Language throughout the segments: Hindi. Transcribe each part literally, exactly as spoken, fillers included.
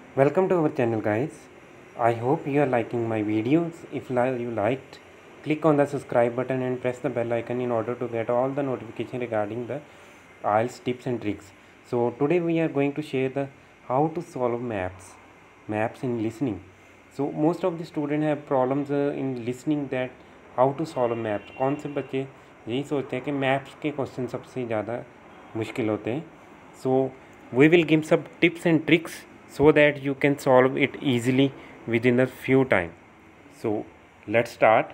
Welcome to our channel, guys. I hope you are liking my videos. If li- you liked, click on the subscribe button and press the bell icon in order to get all the notification regarding the I E L T S tips and tricks. So today we are going to share the how to solve maps maps in listening. So most of the students have problems uh, in listening that how to solve maps. कौन से बच्चे यही सोचते हैं कि मैप्स के क्वेश्चन सबसे ज़्यादा मुश्किल होते हैं. So we will give some tips and tricks so that you can solve it easily within a few time. So let's start.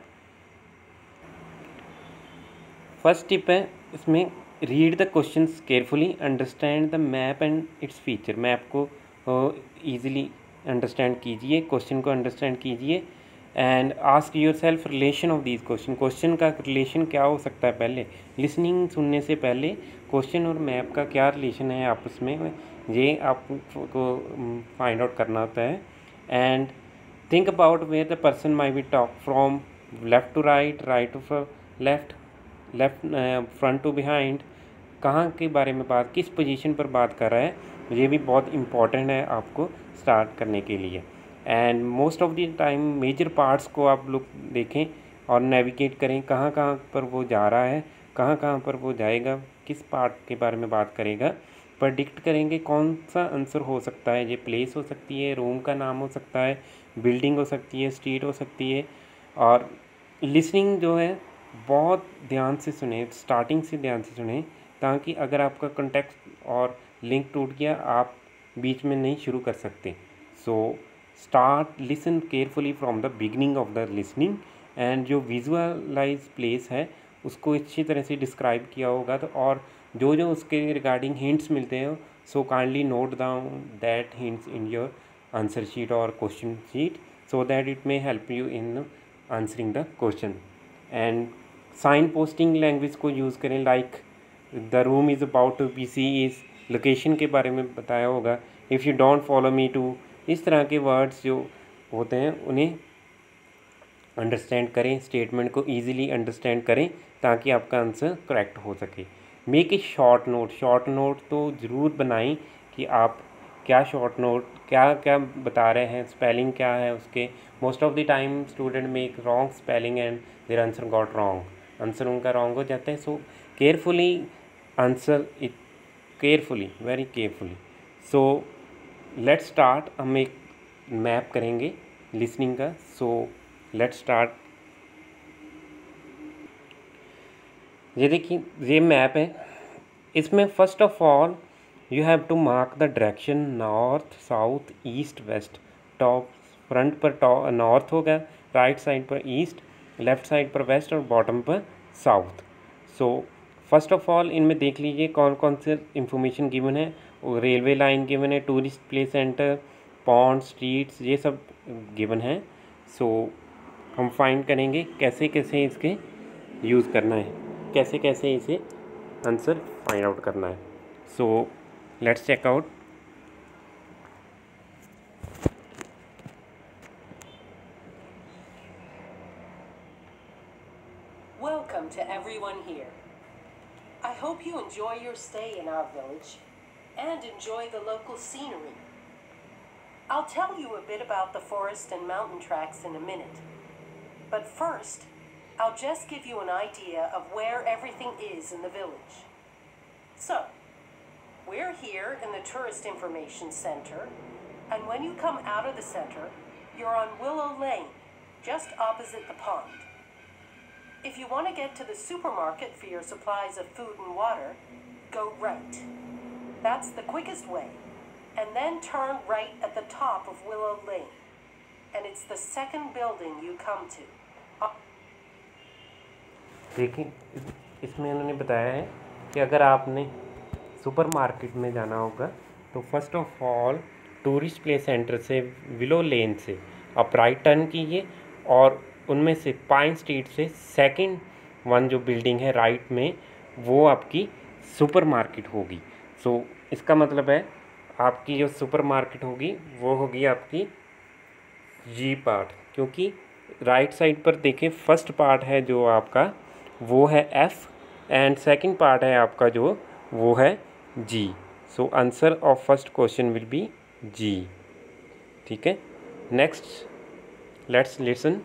First tip है इसमें, read the questions carefully, understand the map and its feature. Map को ईजिली अंडरस्टैंड कीजिए, क्वेश्चन को अंडरस्टैंड कीजिए and ask yourself relation of these question. Question का रिलेशन क्या हो सकता है, पहले लिसनिंग सुनने से पहले क्वेश्चन और मैप का क्या रिलेशन है आपस में, ये आपको फाइंड आउट करना होता है. And think about where the person may be talk from left to right, right to left, left front to behind, कहाँ के बारे में बात, किस पोजीशन पर बात कर रहा है, ये भी बहुत इम्पॉर्टेंट है आपको स्टार्ट करने के लिए. And most of the time major parts को आप लोग देखें और नेविगेट करें, कहाँ कहाँ पर वो जा रहा है, कहाँ कहाँ पर वो जाएगा, किस पार्ट के बारे में बात करेगा, प्रेडिक्ट करेंगे कौन सा आंसर हो सकता है. ये प्लेस हो सकती है, रूम का नाम हो सकता है, बिल्डिंग हो सकती है, स्ट्रीट हो सकती है. और लिसनिंग जो है बहुत ध्यान से सुने, स्टार्टिंग से ध्यान से सुने, ताकि अगर आपका कॉन्टेक्स्ट और लिंक टूट गया आप बीच में नहीं शुरू कर सकते. So start listen carefully from the beginning of the listening. And जो विजुअलाइज प्लेस है उसको अच्छी तरह से डिस्क्राइब किया होगा, तो और जो जो उसके रिगार्डिंग हिंट्स मिलते हैं so kindly note down that hints in your answer sheet और question sheet so that it may help you in answering the question. And sign posting language को यूज़ करें, like the room is about to be see is, location के बारे में बताया होगा. If you don't follow me to, इस तरह के वर्ड्स जो होते हैं उन्हें अंडरस्टैंड करें, स्टेटमेंट को ईजिली अंडरस्टैंड करें ताकि आपका आंसर करेक्ट हो सके. Make a short note, short note तो ज़रूर बनाएं कि आप क्या शॉर्ट नोट क्या क्या बता रहे हैं, स्पेलिंग क्या है उसके. Most of the time student make wrong spelling and their answer got wrong, answer उनका रॉन्ग हो जाता है. So carefully answer it, carefully, very carefully. So let's start. हम एक मैप करेंगे लिसनिंग का. So let's start. ये देखिए ये मैप है. इसमें first of all you have to mark the direction, north south east west. Top front पर टॉप नॉर्थ होगा, राइट साइड पर ईस्ट, लेफ़्ट साइड पर वेस्ट और बॉटम पर south. So first of all इनमें देख लीजिए कौन कौन से इंफॉर्मेशन गिवन है. रेलवे लाइन गिवन है, tourist place centre, pond, streets, ये सब गिवन है. सो हम फाइंड करेंगे कैसे कैसे इसके यूज़ करना है, कैसे कैसे इसे आंसर फाइंड आउट करना है. So let's check out. Welcome to everyone here. I hope you enjoy your stay in our village and enjoy the local scenery. I'll tell you a bit about the forest and mountain tracks in a minute. But first, I'll just give you an idea of where everything is in the village. So, we're here in the Tourist Information Center, and when you come out of the center, you're on Willow Lane, just opposite the pond. If you want to get to the supermarket for your supplies of food and water, go right. That's the quickest way. And then turn right at the top of Willow Lane. And it's the second building you come to. देखिए इसमें उन्होंने बताया है कि अगर आपने सुपरमार्केट में जाना होगा तो first of all tourist place centre से विलो लेन से आप राइट टर्न कीजिए और उनमें से पाइन स्ट्रीट से सेकंड वन जो बिल्डिंग है राइट में वो आपकी सुपरमार्केट होगी. सो so, इसका मतलब है आपकी जो सुपरमार्केट होगी वो होगी आपकी जी पार्ट, क्योंकि राइट साइड पर देखें फर्स्ट पार्ट है जो आपका वो है एफ़ एंड सेकंड पार्ट है आपका जो वो है G. So answer of first question will be G. ठीक है, next let's listen.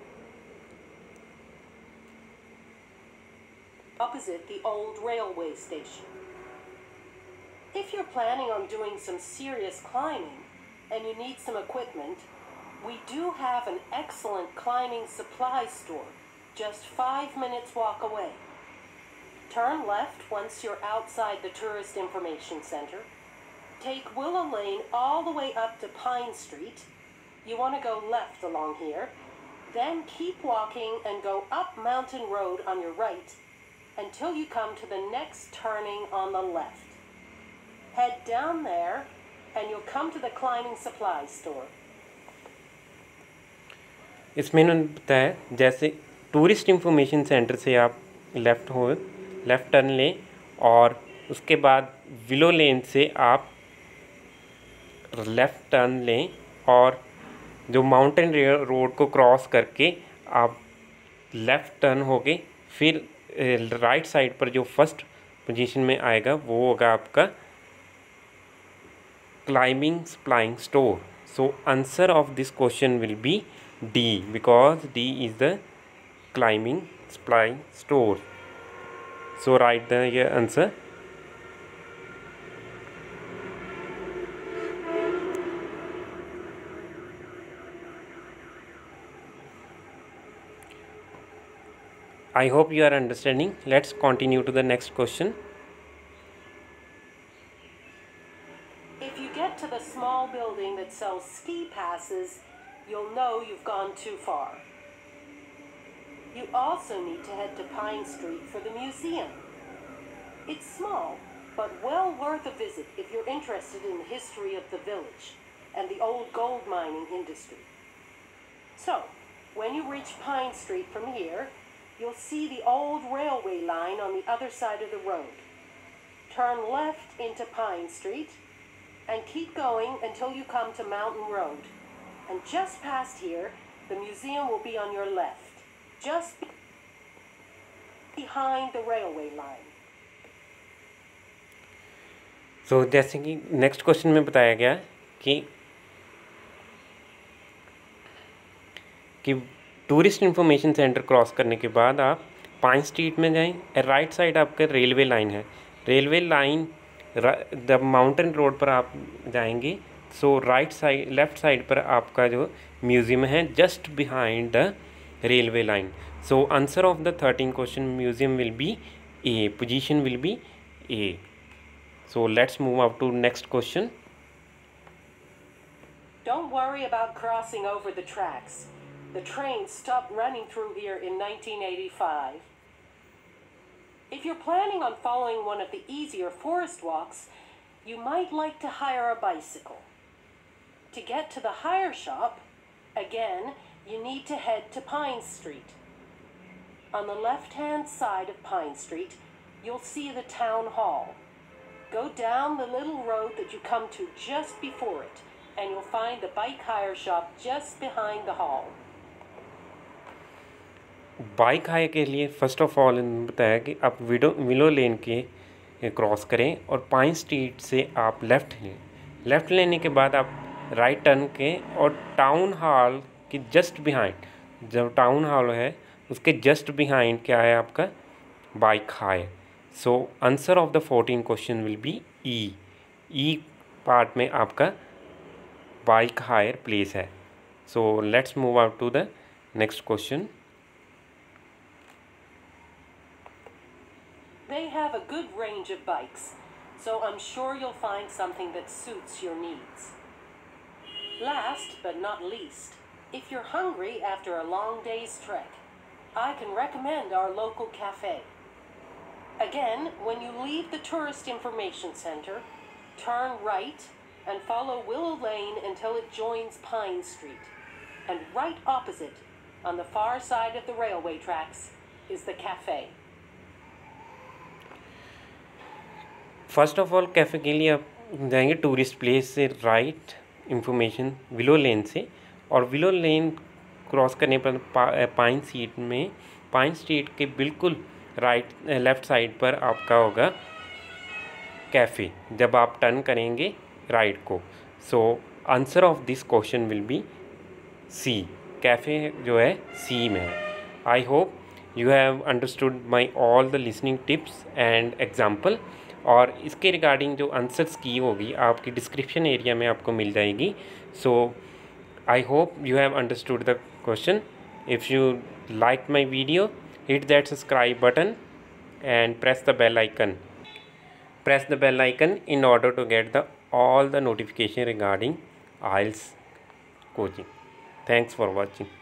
Opposite the old railway station. If you're planning on doing some serious climbing and you need some equipment, we do have an excellent climbing supply store just five minutes walk away. Turn left once you're outside the Tourist Information Center. Take Willow Lane all the way up to Pine Street. You want to go left along here. Then keep walking and go up Mountain Road on your right until you come to the next turning on the left. Head down there and you'll come to the climbing supply store. इसमें इन्होंने बताया जैसे टूरिस्ट इंफॉर्मेशन सेंटर से आप लेफ़्ट हो लेफ़्ट टर्न लें और उसके बाद विलो लेन से आप लेफ़्ट टर्न लें और जो माउंटेन रोड को क्रॉस करके आप लेफ़्ट टर्न होगे, फिर राइट साइड पर जो फर्स्ट पोजीशन में आएगा वो होगा आपका climbing supplying store. So answer of this question will be D because D is the climbing supplying store. So right the ये answer. I hope you are understanding. Let's continue to the next question. If you get to the small building that sells ski passes, you'll know you've gone too far. You also need to head to Pine Street for the museum. It's small, but well worth a visit if you're interested in the history of the village and the old gold mining industry. So, when you reach Pine Street from here, you'll see the old railway line on the other side of the road. Turn left into Pine Street and keep going until you come to Mountain Road. And just past here, the museum will be on your left, just behind the railway line. So, जैसे कि नेक्स्ट क्वेश्चन में बताया गया कि कि टूरिस्ट इंफॉर्मेशन सेंटर क्रॉस करने के बाद आप पाइन स्ट्रीट में जाएं. राइट साइड आपका रेलवे लाइन है. Railway line the mountain road पर आप जाएंगे. So right side left side पर आपका जो म्यूज़ियम है just behind the railway line. So answer of the thirteen question museum will be A. Position will be A. So let's move up to next question. Don't worry about crossing over the tracks. The train stopped running through here in nineteen eighty-five. If you're planning on following one of the easier forest walks, you might like to hire a bicycle. To get to the hire shop, again, you need to head to Pine Street. On the left-hand side of Pine Street, you'll see the town hall. Go down the little road that you come to just before it, and you'll find the bike hire shop just behind the hall. Bike hire के लिए फ़र्स्ट ऑफ ऑल बताया कि आप विडो विलो लेन के क्रॉस करें और पाइन स्ट्रीट से आप लेफ़्ट लें. लेफ़्ट लेने के बाद आप राइट टर्न के और टाउन हॉल के जस्ट बिहाइंड जब टाउन हॉल है उसके जस्ट बिहाइंड क्या है आपका bike hire. So answer of the fourteen question will be E. E part में आपका बाइक हायर प्लेस है. So let's move out to the next question. They have a good range of bikes, so I'm sure you'll find something that suits your needs. Last but not least, if you're hungry after a long day's trek, I can recommend our local cafe. Again, when you leave the Tourist Information Center, turn right and follow Willow Lane until it joins Pine Street. And right opposite, on the far side of the railway tracks, is the cafe. First of all cafe के लिए आप जाएंगे टूरिस्ट प्लेस से राइट इंफॉर्मेशन विलो लेन से और विलो लेन क्रॉस करने पर पा, पाइन स्ट्रीट में पाइन स्ट्रीट के बिल्कुल राइट लेफ़्ट साइड पर आपका होगा कैफ़े जब आप टर्न करेंगे राइट को. So answer of this question will be C, cafe जो है सी में है। I hope you have understood my all the listening tips and example, और इसके रिगार्डिंग जो आंसर्स की होगी आपकी डिस्क्रिप्शन एरिया में आपको मिल जाएगी। So I hope you have understood the question. If you liked my video, hit that subscribe button and press the bell icon. Press the bell icon in order to get the all the notification regarding I E L T S coaching. Thanks for watching.